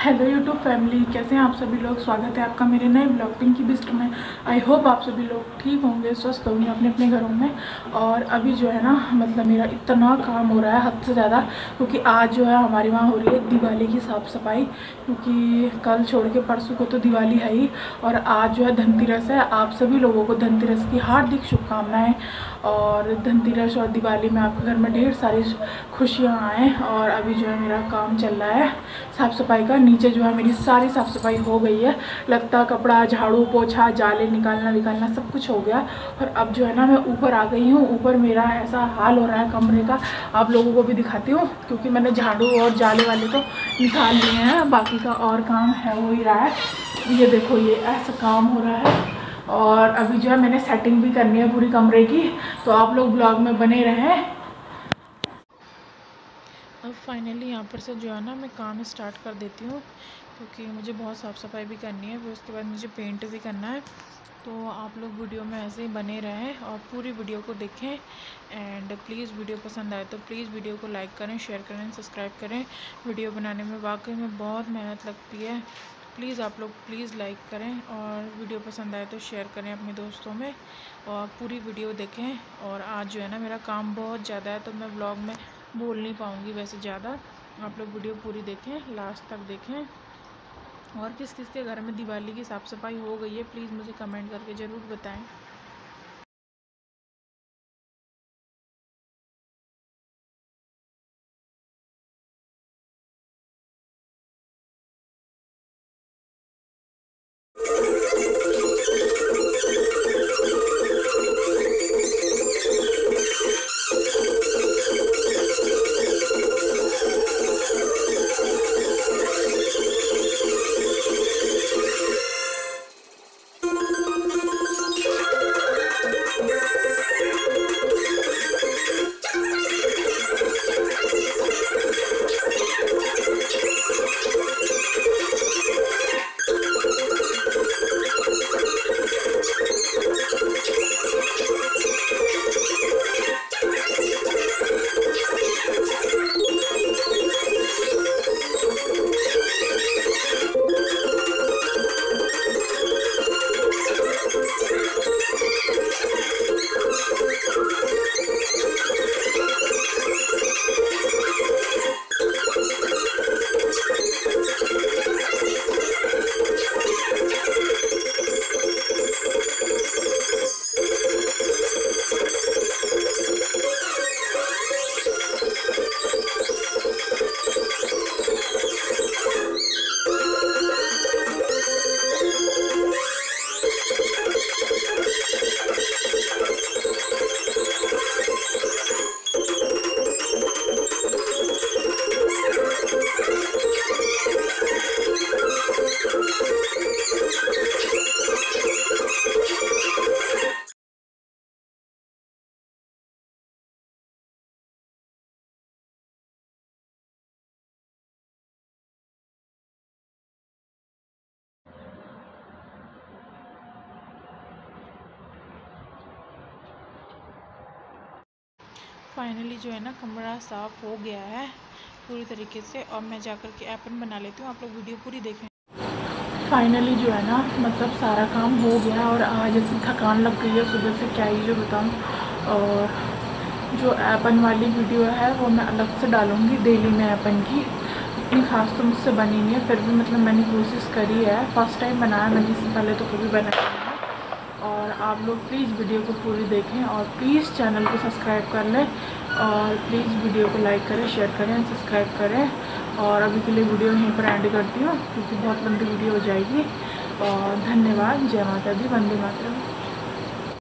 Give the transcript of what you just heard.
Hello YouTube family, कैसे हैं आप सभी लोग। स्वागत है आपका मेरे नए ब्लॉग पिंकी बिस्ट में। आई होप आप सभी लोग ठीक होंगे, स्वस्थ होंगे अपने अपने घरों में। और अभी जो है ना, मतलब मेरा इतना काम हो रहा है हद से ज़्यादा, क्योंकि आज जो है हमारे वहाँ हो रही है दिवाली की साफ़ सफाई। क्योंकि कल छोड़ के परसों को तो दिवाली है ही, और आज जो है धनतेरस है। आप सभी लोगों को धनतेरस की हार्दिक शुभकामनाएँ। और धनतेरस और दिवाली में आपके घर में ढेर सारी खुशियाँ आएँ। और अभी जो है मेरा काम चल रहा है साफ़ सफाई का। नीचे जो है मेरी सारी साफ़ सफाई हो गई है, लगता कपड़ा झाड़ू पोछा जाले निकालना सब कुछ हो गया। और अब जो है ना मैं ऊपर आ गई हूँ। ऊपर मेरा ऐसा हाल हो रहा है कमरे का, आप लोगों को भी दिखाती हूँ। क्योंकि मैंने झाड़ू और जाले वाले तो निकाल लिए हैं, बाकी का और काम है हो ही रहा है। ये देखो, ये ऐसा काम हो रहा है। और अभी जो है मैंने सेटिंग भी करनी है पूरी कमरे की, तो आप लोग ब्लॉग में बने रहें। अब फाइनली यहाँ पर से जो है ना मैं काम स्टार्ट कर देती हूँ, क्योंकि मुझे बहुत साफ़ सफाई भी करनी है, फिर उसके बाद मुझे पेंट भी करना है। तो आप लोग वीडियो में ऐसे ही बने रहें और पूरी वीडियो को देखें। एंड प्लीज़ वीडियो पसंद आए तो प्लीज़ वीडियो को लाइक करें, शेयर करें, सब्सक्राइब करें। वीडियो बनाने में वाकई में बहुत मेहनत लगती है। प्लीज़ आप लोग प्लीज़ लाइक करें, और वीडियो पसंद आए तो शेयर करें अपने दोस्तों में, और पूरी वीडियो देखें। और आज जो है ना मेरा काम बहुत ज़्यादा है, तो मैं ब्लॉग में बोल नहीं पाऊँगी वैसे ज़्यादा। आप लोग वीडियो पूरी देखें, लास्ट तक देखें। और किस किस के घर में दिवाली की साफ़ सफाई हो गई है, प्लीज़ मुझे कमेंट करके ज़रूर बताएं। फाइनली जो है ना कमरा साफ़ हो गया है पूरी तरीके से, और मैं जाकर के एपन बना लेती हूँ। आप लोग वीडियो पूरी देखें। फाइनली जो है ना, मतलब सारा काम हो गया, और आज ऐसी थकान लग गई है सुबह से, क्या ही जो बताऊँ। और जो एपन वाली वीडियो है वो मैं अलग से डालूँगी डेली में। एपन की इतनी खास तो मुझसे बनी नहीं है, फिर भी मतलब मैंने कोशिश करी है। फर्स्ट टाइम बनाया मैंने, इससे पहले तो कभी बनाया नहीं है। और आप लोग प्लीज़ वीडियो को पूरी देखें, और प्लीज़ चैनल को सब्सक्राइब कर लें, और प्लीज़ वीडियो को लाइक करें, शेयर करें, सब्सक्राइब करें। और अभी के लिए वीडियो यहीं पर एंड करती हूँ, क्योंकि बहुत लंबी वीडियो हो जाएगी। और धन्यवाद। जय माता दी, वंदे मातरम।